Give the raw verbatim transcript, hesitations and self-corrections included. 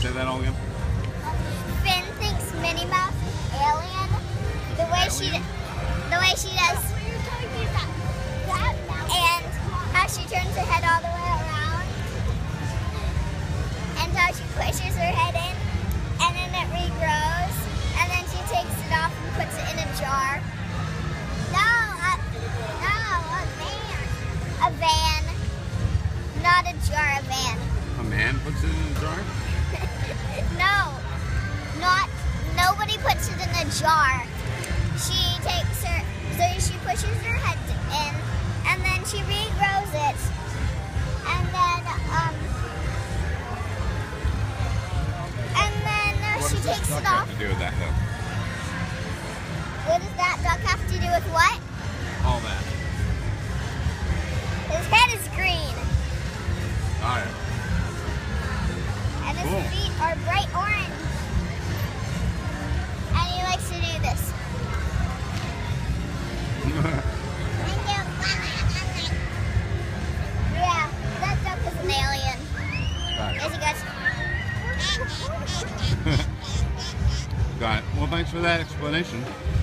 Say that all again. Finn thinks Minnie Mouse is alien. The way she, Alien? the way she does, and how she turns her head all the way around, and how she pushes her head in, and then it regrows, and then she takes it off and puts it in a jar. No, a, no, a van, a van, not a jar, a van. A man puts it in a jar? No, not, nobody puts it in a jar. She takes her, so she pushes her head in, and then she regrows it, and then, um, and then uh, What she does this takes duck it have off. to do with that, though? What does that duck have to do with what? All that. His head is green, All right. and his Cool. feet are bright orange, and he likes to do this. Yeah, that duck is an alien. Got Yes, it. he goes. Got it. Well, thanks for that explanation.